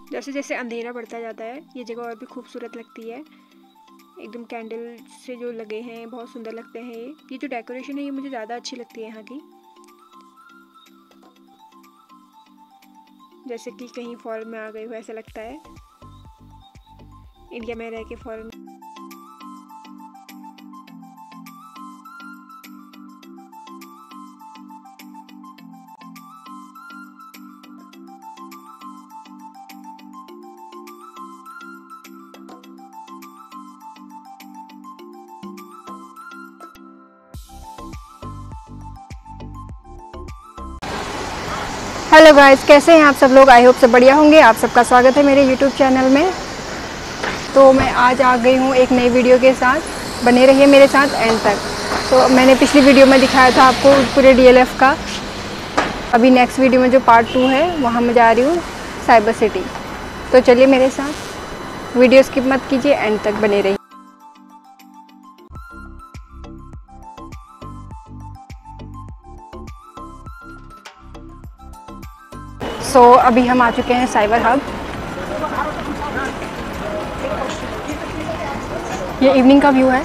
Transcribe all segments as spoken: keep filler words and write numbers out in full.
जैसे जैसे अंधेरा बढ़ता जाता है ये जगह और भी खूबसूरत लगती है। एकदम कैंडल से जो लगे हैं बहुत सुंदर लगते हैं। ये ये जो डेकोरेशन है ये मुझे ज़्यादा अच्छी लगती है यहाँ की, जैसे कि कहीं फॉरेन में आ गए हो ऐसा लगता है, इंडिया में रह के फॉरेन। हेलो गाइस, कैसे हैं आप सब लोग? आई होप सब बढ़िया होंगे। आप सबका स्वागत है मेरे यूट्यूब चैनल में। तो मैं आज आ गई हूँ एक नई वीडियो के साथ, बने रहिए मेरे साथ एंड तक। तो मैंने पिछली वीडियो में दिखाया था आपको पूरे डीएलएफ का। अभी नेक्स्ट वीडियो में जो पार्ट टू है वहाँ मैं जा रही हूँ साइबर सिटी। तो चलिए मेरे साथ, वीडियो स्किप मत कीजिए, एंड तक बने रहिए। सो so, अभी हम आ चुके हैं साइबर हब। ये इवनिंग का व्यू है।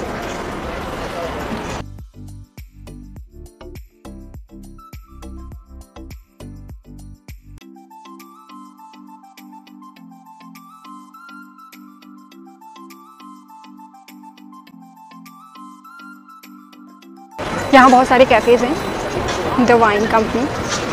यहाँ बहुत सारे कैफ़ेज़ हैं, द वाइन कंपनी।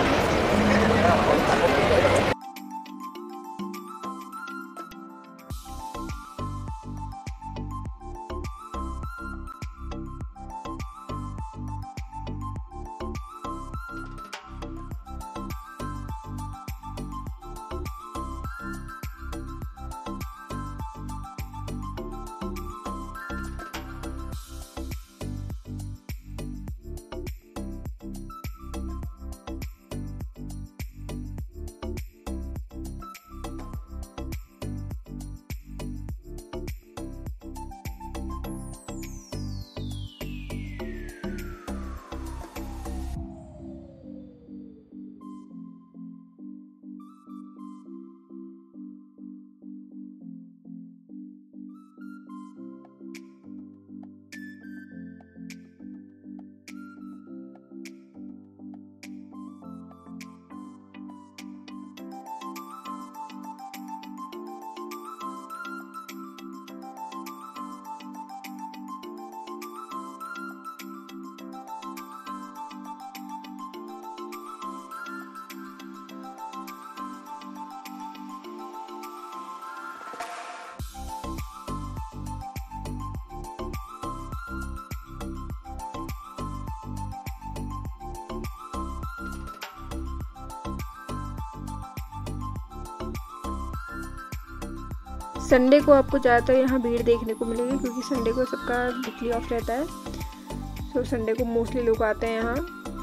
संडे को आपको ज़्यादातर यहाँ भीड़ देखने को मिलेगी क्योंकि संडे को सबका वीकली ऑफ रहता है। सो संडे को मोस्टली लोग आते हैं यहाँ।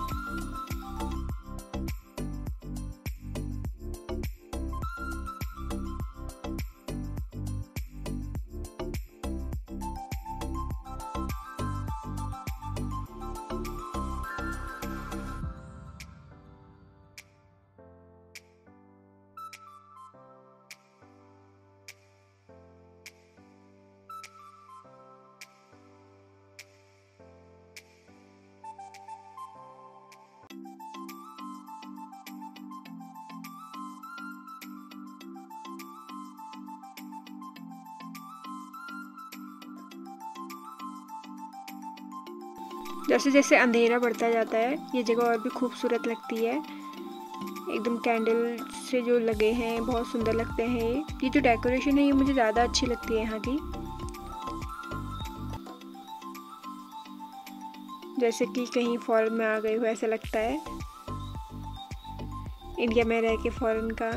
जैसे जैसे अंधेरा बढ़ता जाता है ये जगह और भी खूबसूरत लगती है। एकदम कैंडल से जो लगे हैं बहुत सुंदर लगते हैं। ये ये जो डेकोरेशन है ये मुझे ज़्यादा अच्छी लगती है यहाँ की, जैसे कि कहीं फॉरेन में आ गए हो ऐसा लगता है, इंडिया में रह के फॉरेन का।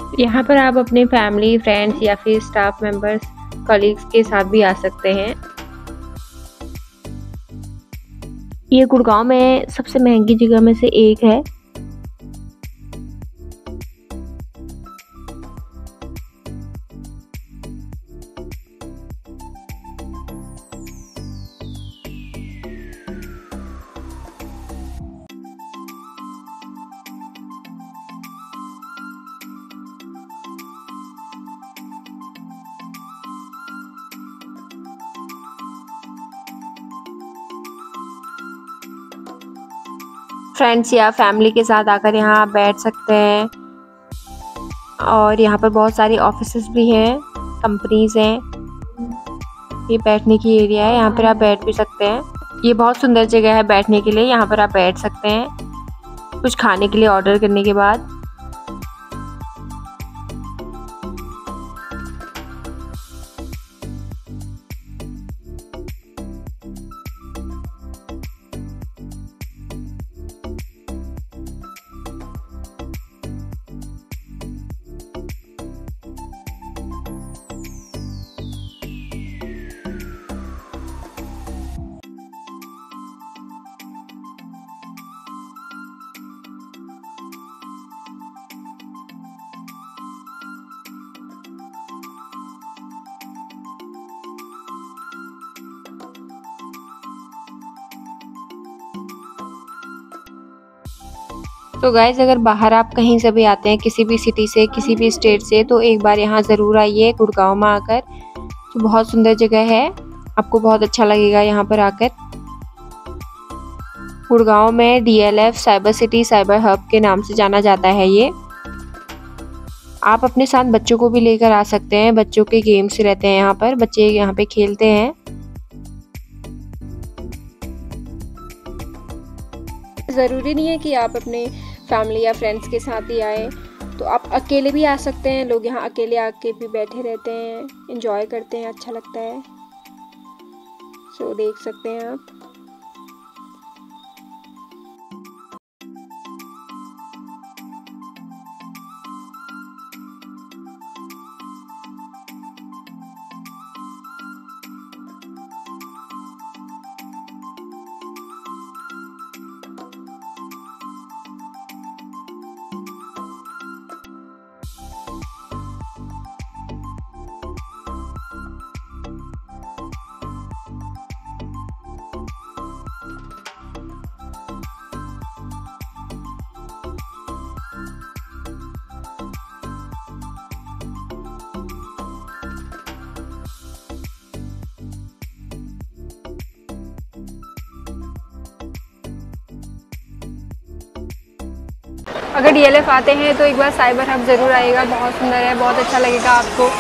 यहाँ पर आप अपने फैमिली, फ्रेंड्स या फिर स्टाफ मेंबर्स, कलीग्स के साथ भी आ सकते हैं। ये गुड़गांव में सबसे महंगी जगह में से एक है। फ्रेंड्स या फैमिली के साथ आकर यहाँ आप बैठ सकते हैं। और यहाँ पर बहुत सारी ऑफिसेस भी हैं, कंपनीज हैं। ये बैठने की एरिया है, यहाँ पर आप बैठ भी सकते हैं। ये बहुत सुंदर जगह है बैठने के लिए, यहाँ पर आप बैठ सकते हैं कुछ खाने के लिए ऑर्डर करने के बाद। तो गाइज़, अगर बाहर आप कहीं से भी आते हैं, किसी भी सिटी से, किसी भी स्टेट से, तो एक बार यहाँ ज़रूर आइए गुड़गांव में आकर। तो बहुत सुंदर जगह है, आपको बहुत अच्छा लगेगा यहाँ पर आकर। गुड़गांव में D L F Cyber City Cyber Hub के नाम से जाना जाता है ये। आप अपने साथ बच्चों को भी लेकर आ सकते हैं, बच्चों के गेम्स रहते हैं यहाँ पर, बच्चे यहाँ पे खेलते हैं। ज़रूरी नहीं है कि आप अपने फैमिली या फ्रेंड्स के साथ ही आए, तो आप अकेले भी आ सकते हैं। लोग यहाँ अकेले आके भी बैठे रहते हैं, एंजॉय करते हैं, अच्छा लगता है। सो देख सकते हैं आप। अगर डी एल एफ आते हैं तो एक बार साइबर हब ज़रूर आएगा, बहुत सुंदर है, बहुत अच्छा लगेगा आपको।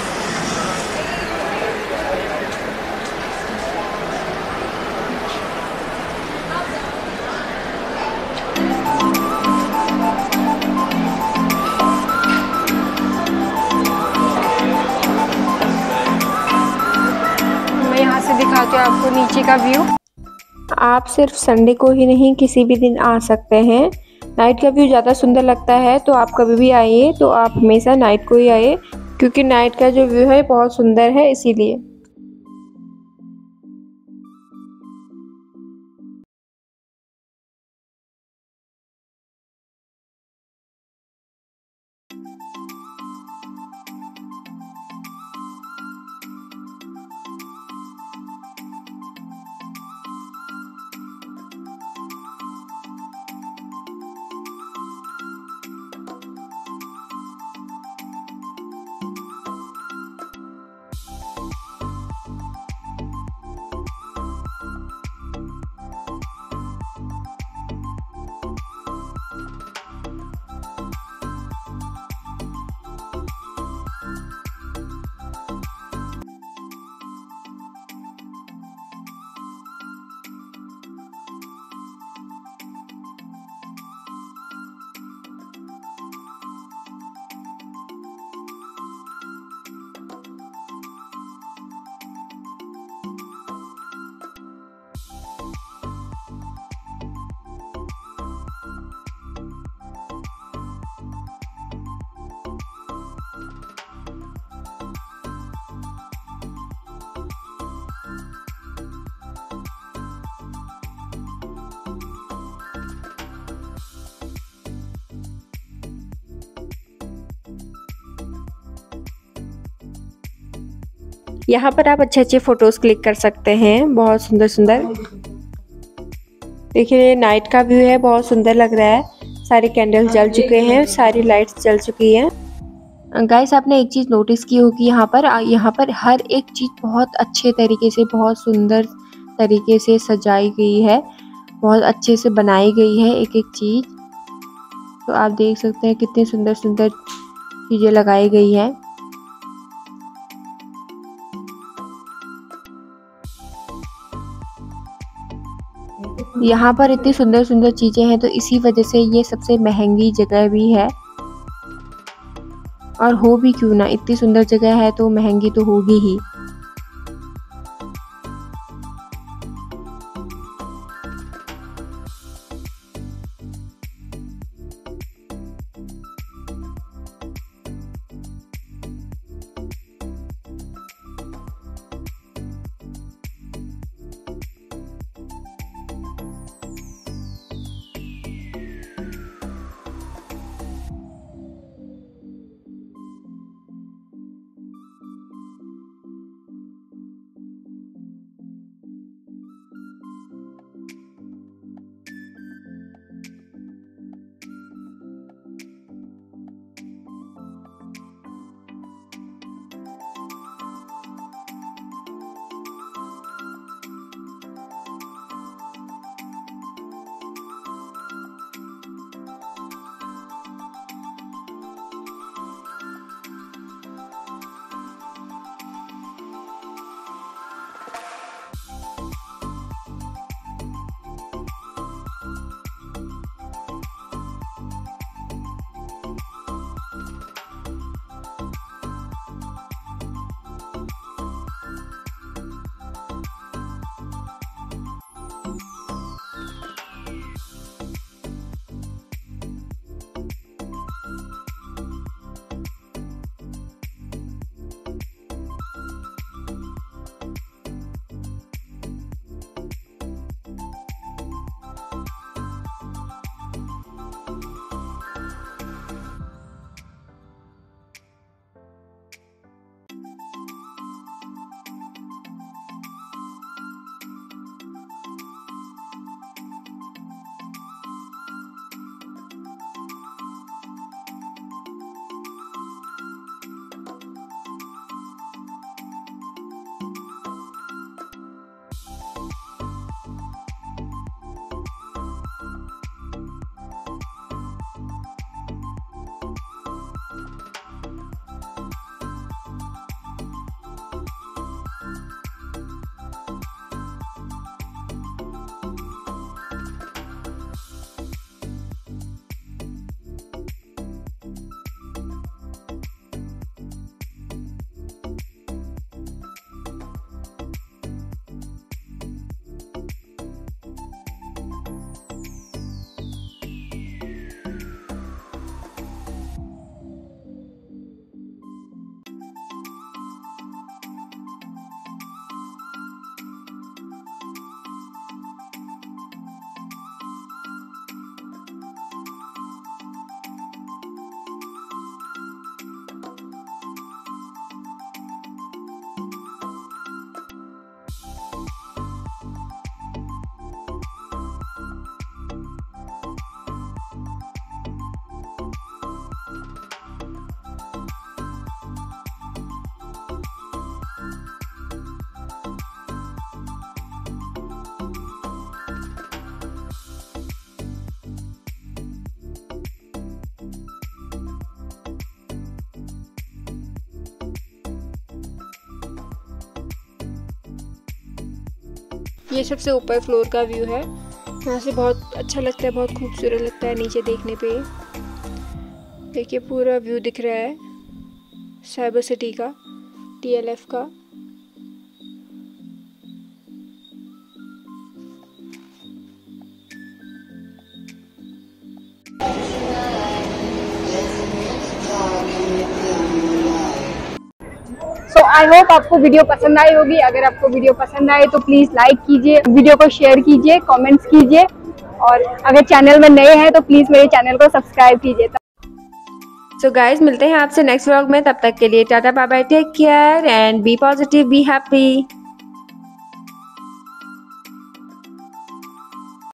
मैं यहाँ से दिखाती हूँ आपको नीचे का व्यू। आप सिर्फ संडे को ही नहीं, किसी भी दिन आ सकते हैं। नाइट का व्यू ज़्यादा सुंदर लगता है, तो आप कभी भी आइए, तो आप हमेशा नाइट को ही आइए, क्योंकि नाइट का जो व्यू है बहुत सुंदर है, इसीलिए। यहाँ पर आप अच्छे अच्छे फ़ोटोज़ क्लिक कर सकते हैं, बहुत सुंदर सुंदर। देखिए नाइट का व्यू है, बहुत सुंदर लग रहा है। सारे कैंडल्स जल चुके हैं, सारी लाइट्स जल चुकी हैं। गाइस आपने एक चीज़ नोटिस की होगी, यहाँ पर यहाँ पर हर एक चीज़ बहुत अच्छे तरीके से, बहुत सुंदर तरीके से सजाई गई है, बहुत अच्छे से बनाई गई है एक एक चीज़। तो आप देख सकते हैं कितनी सुंदर सुंदर चीज़ें लगाई गई हैं। यहाँ पर इतनी सुंदर सुंदर चीज़ें हैं, तो इसी वजह से ये सबसे महंगी जगह भी है। और हो भी क्यों ना, इतनी सुंदर जगह है तो महंगी तो होगी ही। ये सबसे ऊपर फ्लोर का व्यू है। यहाँ से बहुत अच्छा लगता है, बहुत खूबसूरत लगता है नीचे देखने पे। देखिए पूरा व्यू दिख रहा है साइबर सिटी का, टी एल एफ का। सो आई होप आपको वीडियो पसंद आई होगी। अगर आपको वीडियो पसंद आए तो प्लीज़ लाइक कीजिए, वीडियो को शेयर कीजिए, कमेंट्स कीजिए, और अगर चैनल में नए हैं तो प्लीज़ मेरे चैनल को सब्सक्राइब कीजिए। सो गाइज मिलते हैं आपसे नेक्स्ट व्लॉग में, तब तक के लिए tata bye bye, take care and be positive, be happy.